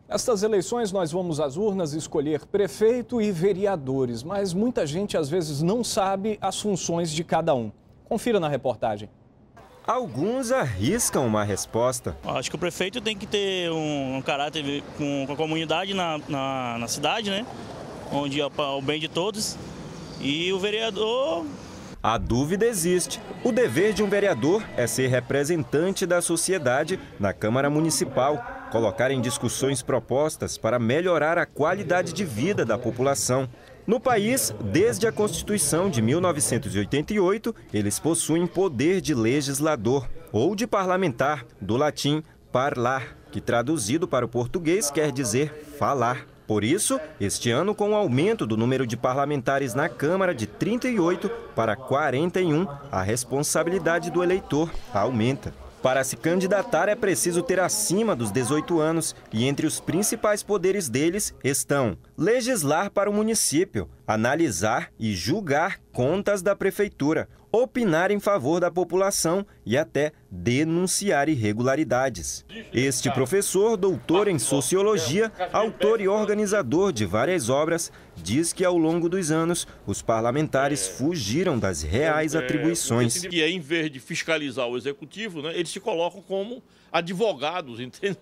Nestas eleições, nós vamos às urnas escolher prefeito e vereadores, mas muita gente às vezes não sabe as funções de cada um. Confira na reportagem. Alguns arriscam uma resposta. Acho que o prefeito tem que ter um caráter com a comunidade na cidade, né? Onde é o bem de todos. E o vereador... A dúvida existe. O dever de um vereador é ser representante da sociedade na Câmara Municipal, colocar em discussões propostas para melhorar a qualidade de vida da população. No país, desde a Constituição de 1988, eles possuem poder de legislador ou de parlamentar, do latim parlar, que traduzido para o português quer dizer falar. Por isso, este ano, com o aumento do número de parlamentares na Câmara de 38 para 41, a responsabilidade do eleitor aumenta. Para se candidatar é preciso ter acima dos 18 anos e entre os principais poderes deles estão legislar para o município, analisar e julgar contas da prefeitura, opinar em favor da população e até denunciar irregularidades. Este professor, doutor em sociologia, autor e organizador de várias obras, diz que ao longo dos anos os parlamentares fugiram das reais atribuições. E em vez de fiscalizar o executivo, né, eles se colocam como advogados, entende?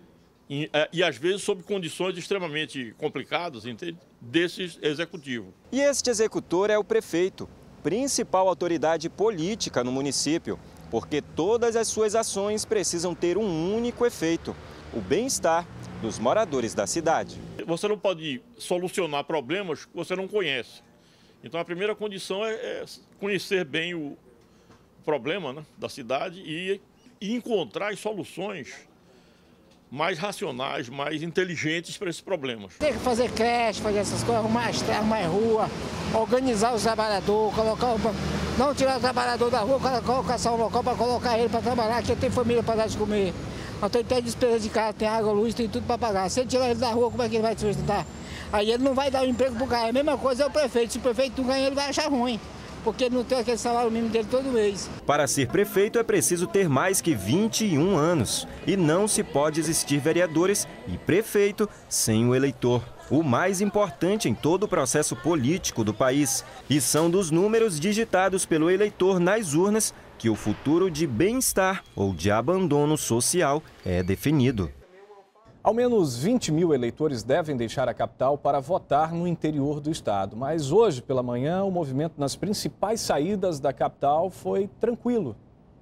E às vezes sob condições extremamente complicadas, entende? Desse executivo. E este executor é o prefeito, principal autoridade política no município, porque todas as suas ações precisam ter um único efeito: o bem-estar dos moradores da cidade. Você não pode solucionar problemas que você não conhece. Então a primeira condição é conhecer bem o problema, né, da cidade e encontrar as soluções mais racionais, mais inteligentes para esses problemas. Tem que fazer creche, fazer essas coisas, arrumar estrada, arrumar rua, organizar os trabalhadores, não tirar o trabalhador da rua, colocar só um local para colocar ele para trabalhar, que tem família para dar de comer. Nós temos até despesa de casa, tem água, luz, tem tudo para pagar. Se ele tirar ele da rua, como é que ele vai se sustentar? Aí ele não vai dar um emprego para o cara. A mesma coisa é o prefeito. Se o prefeito não ganhar, ele vai achar ruim, porque ele não tem aquele salário mínimo dele todo mês. Para ser prefeito é preciso ter mais que 21 anos. E não se pode existir vereadores e prefeito sem o eleitor, o mais importante em todo o processo político do país. E são dos números digitados pelo eleitor nas urnas que o futuro de bem-estar ou de abandono social é definido. Ao menos 20 mil eleitores devem deixar a capital para votar no interior do estado. Mas hoje, pela manhã, o movimento nas principais saídas da capital foi tranquilo.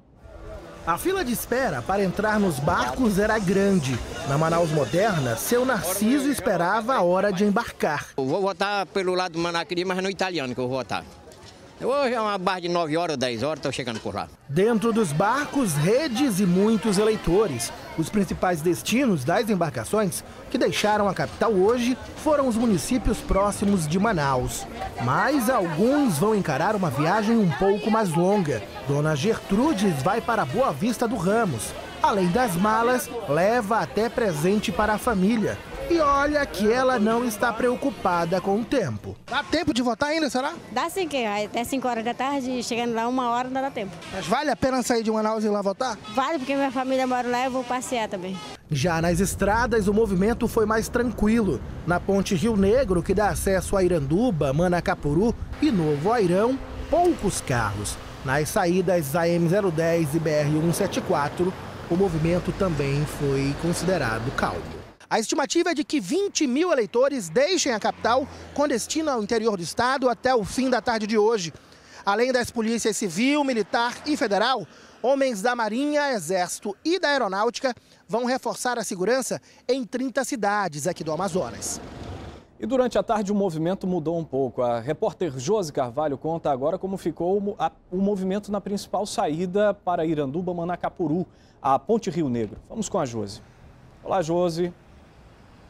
A fila de espera para entrar nos barcos era grande. Na Manaus Moderna, seu Narciso esperava a hora de embarcar. Eu vou votar pelo lado do Manaquiri, mas no italiano que eu vou votar. Hoje é uma barra de 9 horas, 10 horas, estou chegando por lá. Dentro dos barcos, redes e muitos eleitores. Os principais destinos das embarcações que deixaram a capital hoje foram os municípios próximos de Manaus. Mas alguns vão encarar uma viagem um pouco mais longa. Dona Gertrudes vai para Boa Vista do Ramos. Além das malas, leva até presente para a família. E olha que ela não está preocupada com o tempo. Dá tempo de votar ainda, será? Dá sim, que até 5 horas da tarde, chegando lá 1 hora não dá tempo. Mas vale a pena sair de Manaus e ir lá votar? Vale, porque minha família mora lá e eu vou passear também. Já nas estradas, o movimento foi mais tranquilo. Na ponte Rio Negro, que dá acesso a Iranduba, Manacapuru e Novo Airão, poucos carros. Nas saídas AM010 e BR-174, o movimento também foi considerado calmo. A estimativa é de que 20 mil eleitores deixem a capital com destino ao interior do estado até o fim da tarde de hoje. Além das polícias civil, militar e federal, homens da Marinha, Exército e da Aeronáutica vão reforçar a segurança em 30 cidades aqui do Amazonas. E durante a tarde o movimento mudou um pouco. A repórter Josi Carvalho conta agora como ficou o movimento na principal saída para Iranduba, Manacapuru, a Ponte Rio Negro. Vamos com a Josi. Olá, Josi.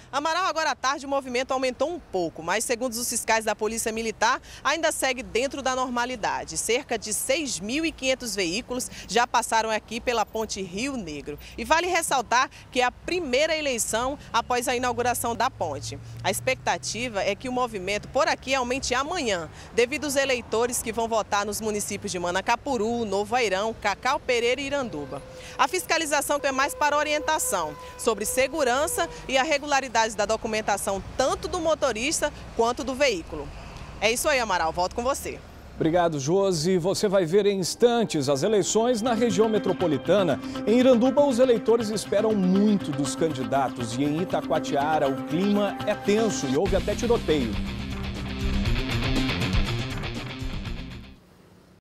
Amaral, agora à tarde o movimento aumentou um pouco, mas segundo os fiscais da Polícia Militar, ainda segue dentro da normalidade. Cerca de 6.500 veículos já passaram aqui pela Ponte Rio Negro. E vale ressaltar que é a primeira eleição após a inauguração da ponte. A expectativa é que o movimento por aqui aumente amanhã, devido aos eleitores que vão votar nos municípios de Manacapuru, Novo Airão, Cacau Pereira e Iranduba. A fiscalização é mais para orientação sobre segurança e a regularidade da documentação tanto do motorista quanto do veículo. É isso aí, Amaral. Volto com você. Obrigado, Josi. Você vai ver em instantes as eleições na região metropolitana. Em Iranduba, os eleitores esperam muito dos candidatos e em Itacoatiara o clima é tenso e houve até tiroteio.